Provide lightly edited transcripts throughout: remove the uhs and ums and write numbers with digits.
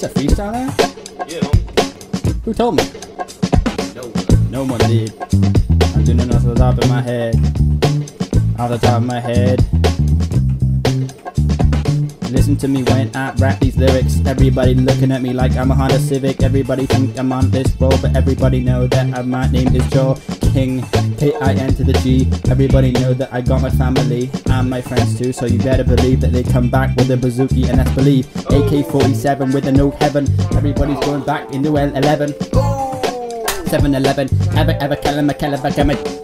a freestyler? Yeah. Who told me? No one did. I'm doing it off the top of my head. Off the top of my head. Listen to me when I rap these lyrics. Everybody looking at me like I'm a Honda Civic. Everybody think I'm on this roll, but everybody know that my name is Joel King, K-I-N to the G. Everybody know that I got my family and my friends too, so you better believe that they come back with a bazooki, and that's believe. AK-47 with a no heaven. Everybody's going back into L11. 7-Eleven. Ever caliber.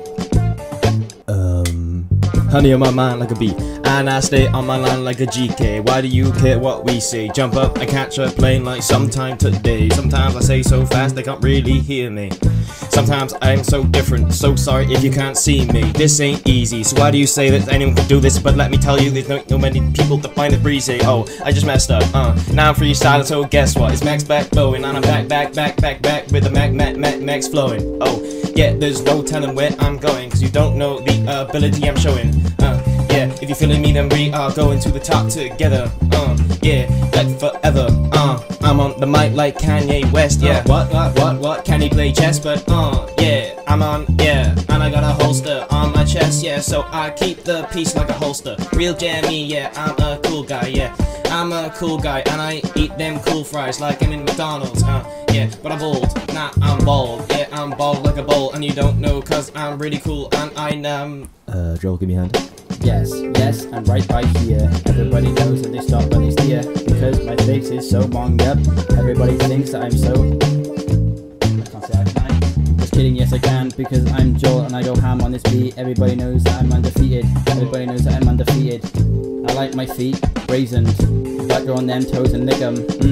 Honey on my mind like a bee, and I stay on my line like a GK. Why do you care what we say? Jump up and catch a plane like sometime today. Sometimes I say so fast they can't really hear me. Sometimes I'm so different, so sorry if you can't see me. This ain't easy, so why do you say that anyone can do this? But let me tell you, there's no many people to find it breezy. Oh, I just messed up, now I'm freestyling, so guess what? It's Max back blowing, and I'm back with the Max flowing. Oh, yeah, there's no telling where I'm going, cause you don't know the ability I'm showing. Yeah, if you're feeling me, then we are going to the top together. Yeah, like forever. I'm on the mic like Kanye West. Yeah, what? Can he play chess? But yeah, I'm on. Yeah, and I got a holster on my chest. Yeah, so I keep the piece like a holster. Real jammy. Yeah, I'm a cool guy. Yeah, I'm a cool guy, and I eat them cool fries like I'm in McDonald's. Yeah, but I'm bold. Nah, I'm bald. Yeah, I'm bald like a bowl, and you don't know, cause I'm really cool, and Joel, give me a hand. Yes, I'm right by here. Everybody knows that they stop when they steer, because my face is so bonged up. Everybody thinks that I'm so... I can't say I can. Just kidding, yes I can, because I'm Joel and I go ham on this beat. Everybody knows that I'm undefeated. Everybody knows that I'm undefeated. I like my feet brazened. Butter on them toes and lick them.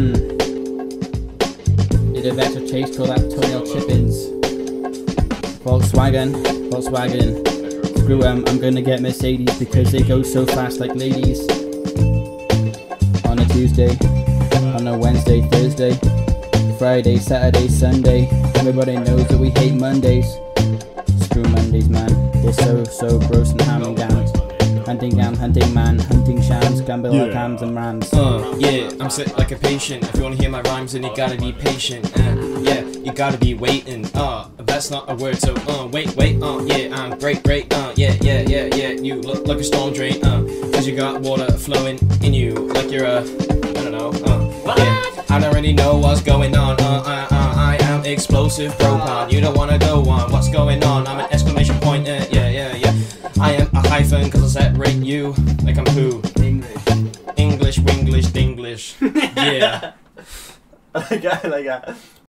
Did a vector chase, call that toenail chippings. Volkswagen. Screw 'em, I'm gonna get Mercedes because they go so fast like ladies. On a Tuesday, on a Wednesday, Thursday, Friday, Saturday, Sunday. Everybody knows that we hate Mondays. Screw Mondays, man. They're so gross and ham and gams. Hunting gam, hunting man, hunting shams, gamble like hams and rams. Yeah, I'm sit like a patient. If you wanna hear my rhymes, then you gotta be patient. Yeah, you gotta be waiting. That's not a word, so wait, yeah, I'm great, yeah, you look like a storm drain, cause you got water flowing in you, like you're I don't know, yeah, I don't really know what's going on, I am explosive propon, you don't wanna go on, what's going on, I'm an exclamation point, yeah, I am a hyphen, cause I separate you, like I'm who? English, Winglish, Dinglish, yeah. I like that.